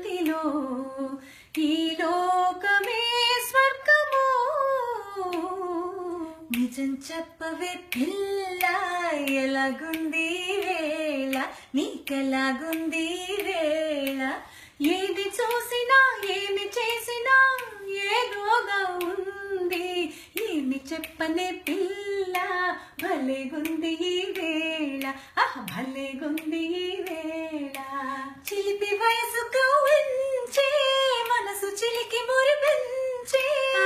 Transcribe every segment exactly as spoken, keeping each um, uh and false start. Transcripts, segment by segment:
కాంతిలో ఈ లోకమే స్వర్గము. నిజం చెప్పవే పిల్ల, ఎలాగుంది వేళ, నీకెలాగుంది వేళ. ఏది చూసినా ఏమి చేసినా ఏదోగా ఉంది. ఏమి చెప్పనే పిల్ల, భలేగుంది ఈ వేళ, ఆహ్ భలేగుంది ఈ వేళ. చిలిపి వయసు కవ్వించే మనసు చిలికి మురిపించే,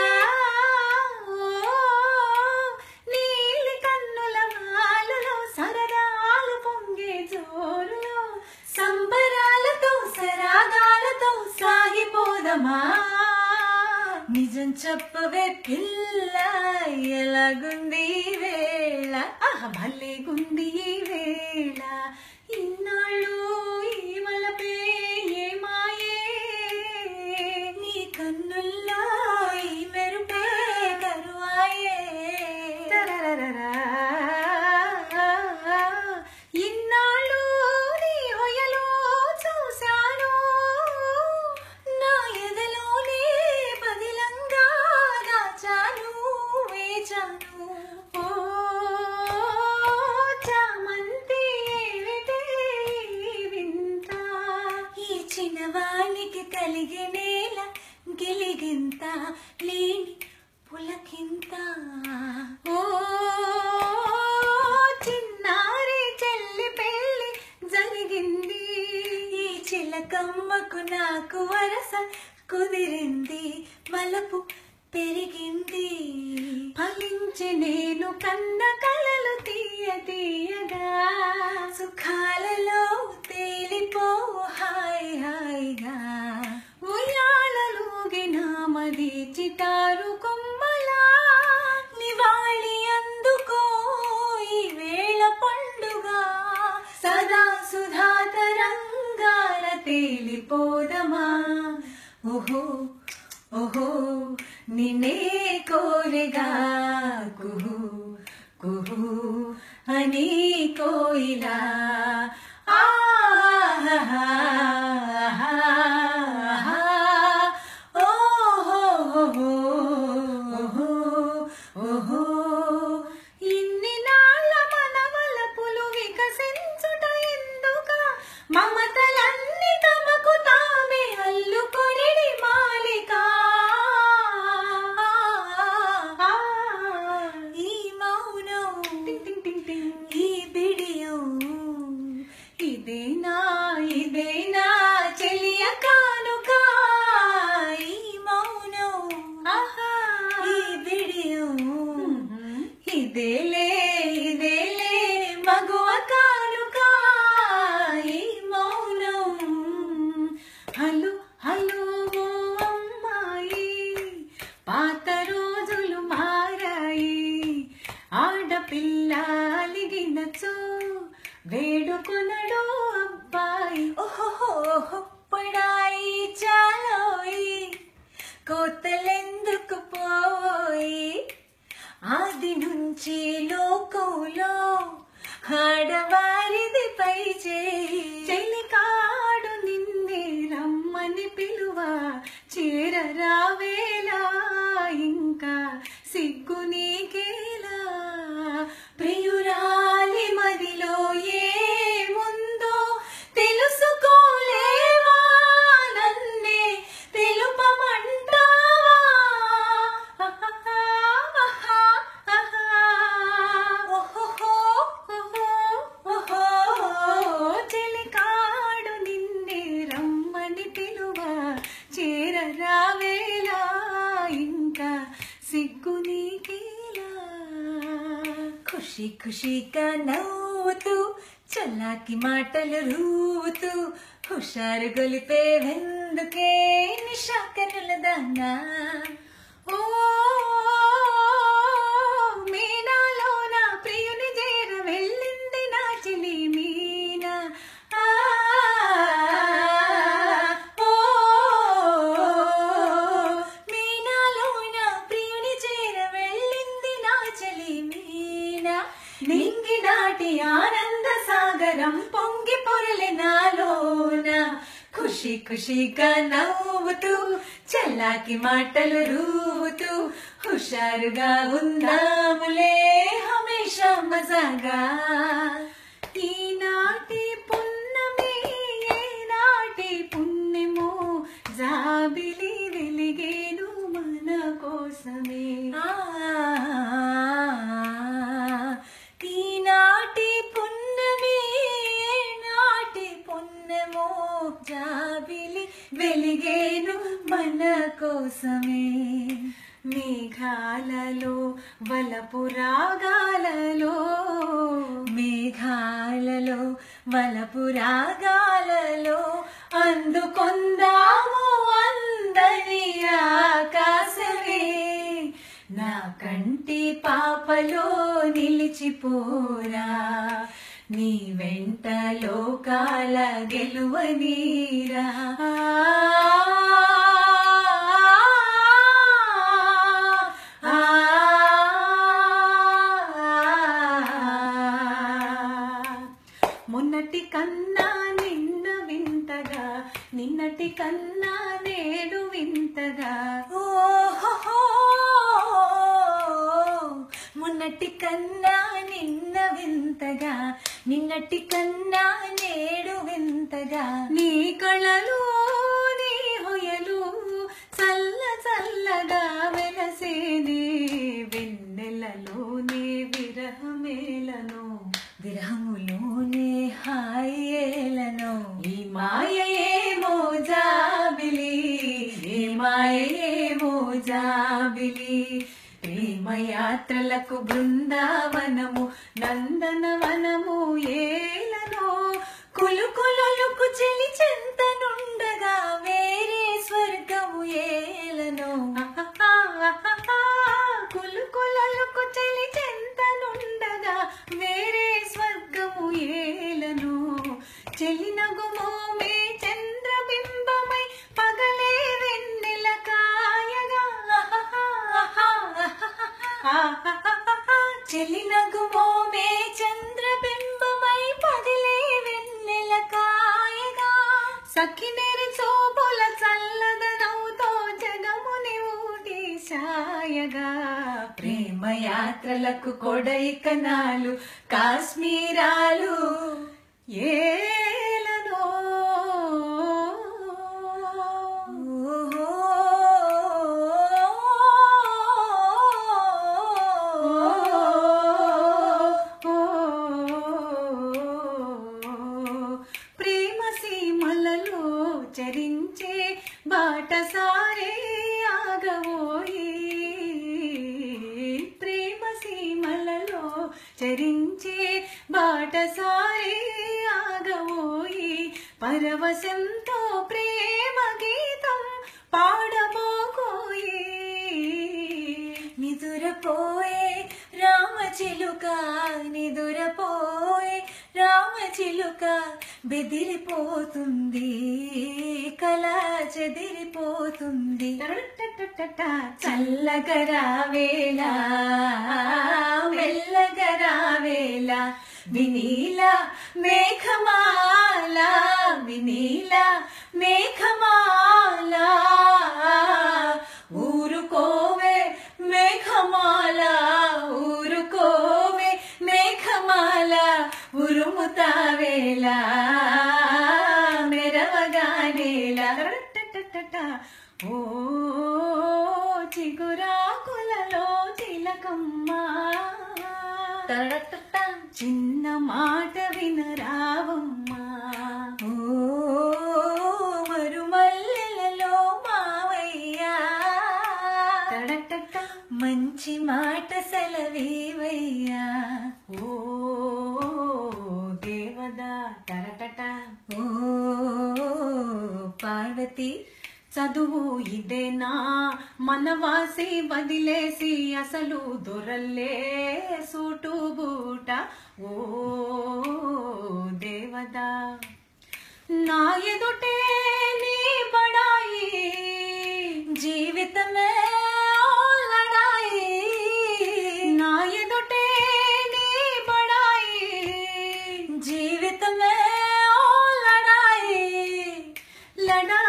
నీలి కన్నుల మాలలో సరదాలు పొంగే జోరులో, సంబరాలతో సరాగాలతో సాగిపోదమా. నిజం చెప్పవే పిల్ల, ఎలాగుంది వేళ, ఆహ్ భలేగుంది ఈ వేళ. ఇన్నాళ్ళు ఈ వలపే ఏ మాయే, నీ కన్నుల్లో ఈ మెరుపే కరువాయే. ఇన్నాళ్ళు నీ హొయలో చూశాను, నా ఎదలోనే పదిలంగా దాచాను వేచాను. ఓ చామంతి ఏమిటే వింత, ఈ చిన్నవానికి కలిగినేల గిలిగింత లేని పులకింత. ఓ చిన్నారి చెల్లి పెళ్ళి జరిగింది, ఈ చిలకమ్మకు నాకు వరస కుదిరింది, వలపు పెరిగింది. ఫలించి నేను కన్న కలలు తీయ తీయగా, సుఖాలలో తేలిపో హాయ్ హాయిగా. ఉయ్యాలలోగి నామది చిటారు కొమ్మలా, నివాళి అందుకో ఈ వేళ పండుగ. సదా సుధా తరంగాల తేలిపోదమా. ఓహో ఓహో నిన్నే కోరిగా, కుహు కుహు అని కోయిలా. ఆహా ఓహో ఓహో ఓహో. ఇన్ని నాళ్ళ మనవలపులు వికసించుట ఎందుక, మమతలన్నీ తమకు తామే అల్లుకొని మాలిక. ఈ మౌనం ఈ బిడియం, ఇదేనా ఇదేనా చెలియ కానుక. ఈ మౌనం ఈ బిడియం, ఇదేలే ఇదేలే మగువ కానుక. ఈ మౌనం హలో హలో ఓ అమ్మాయి, పాత రోజులు మారాయి. ఆడపిల్ల అలిగినచో వేడుకొనడు అబ్బాయి. ఓహో పడాయి చాలోయి, కోతలెందుకు పోయి. ఆది నుంచి లోకంలో ఆడవారిది పై చేయి. చెలికాడు నిన్నే రమ్మని పిలువ, చేరరావేలా ఇంకా సిగ్గు నీకేలా. ప్రియురాలి మదిలో ఏముందో తెలుసుకోలేవా, నన్నే తెలుపమంటావా. చెలికాడు నిన్నే రమ్మని పిలువ, చేరరావేలా ఇంకా సిగ్గు నీకేలా. ఖుషి ఖుషిగా నవ్వుతూ చల్లాకి మాటలు రూవుతూ, హుషారు గొలిపే వెందుకే నిశాకనుల దానా. ఓ మీనాలో నా ప్రియుని చేర వెళ్ళింది నా చిలి మీనా. ఓ మీనాలో నా ప్రియుని చేర వెళ్ళింది నా చలి మీనా. నింగి దాటి ఆనంద సాగరం పొంగి పొరలి నాలోన, ఖుషి ఖుషీగా నవ్వుతూ చల్లాకి మాటలు రూవుతూ హుషారుగా ఉందాములే హమేషా మజాగా. ఈనాటి పున్నమి ఏనాటి పుణ్యమో జాబిలి వెలిగేను మన కోసమే. ఈనాటి పున్నమి ఏనాటి పుణ్యమో జాబిలి వెలిగేను మన కోసమే. మేఘాలలో వలపు రాగాలలో మేఘాలలో వలపు రాగాలలో అందుకొందాము అందని ఆకాశమే. నా కంటి పాపలో నిలిచిపోరా నీ వెంట లోకాల గెలువనీరా. మొన్నటి కన్నా నిన్న వింతగా నిన్నటి కన్నా నేడు వింతగా. ఓహో మొన్నటి కన్నా నిన్న వింతగా నిన్నటి కన్నా నేడు వింతగా. నీ కళలు నీ హొయలు చల్ల చల్లగా వెలసేనే వెన్నెలలోనే విరహమేలను విరహములోనే హాయేలను. ఈ మాయేమో జాబిలి ఈ మాయేమో జాబిలి. ప్రేమయాత్రలకు బృందావనము నందనవనము ఏలను. కులుకులకు చెలి చెంతనుండగా వేరే స్వర్గము ఏలను. కులుకులకు చెలి చెంతనుండగా వేరే స్వర్గము ఏలను. చెలినగుమో మే చంద్రబింబమై పగలే వెన్నెల కాయగా. చెలినగుమో మే చంద్రబింబమై పగలే వెన్నెల కాయగా. సఖినేరి శోభుల చల్లదనవుతో జగముని ఊటి సాయగా. ప్రేమయాత్రలకు కొడైకనాలు కాశ్మీరాలు ఏలను. ప్రేమ సీమలలో చరించే బాటసారే ఆగవోయి. ప్రేమ సీమలలో చరించే బాటసారే ఆగవోయి. పరవశంతో ప్రేమ గీతం పాడబోకోయి. నిదురపోయే రామచిలుక నిదురపోయే రామచిలుక బెదిరిపోతుంది కల చెదిరిపోతుంది. చల్లగరావేళ మెల్లగరావేళ వినీల మేఘమాల వినీల మేఘమాల. ఊరుకోవే మేఘమాల ఊరుకోవే మేఘమాల. ఉరుముతావేళ మెరవగానేలా. ఓ చిగురాకులలో తిలకమ్మ చిన్న మాట వినరావమ్మా. ఓ మరుమల్లెలలో మావయ్యా మంచి మాట సెలవీవయ్యా. ఓ దేవదా తరటట. ఓ పార్వతి చదువు ఇదేనా మనవాసి వదిలేసి అసలు దొరల్లే సూటు బూట. ఓ దేవదా నా ఎదుటే నీ బడాయి జీవితమే లడాయి. నా ఎదుటే నీ బడాయి జీవితమే లడాయి లడాయి.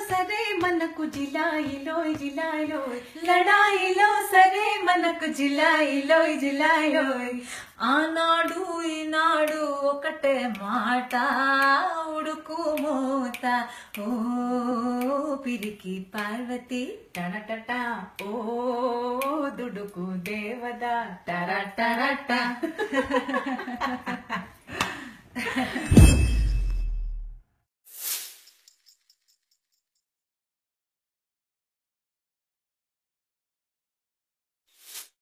సరే మనకు జిలాయిలో జిలాయిలో లడాయిలో సరే మనకు జిలాయిలో జిలాయిలో ఆనాడు ఈనాడు ఒకటే మాట ఉడుకు మూత ఓ పిరికి పార్వతి టరటట ఓ దుడుకు దేవదా టరటరట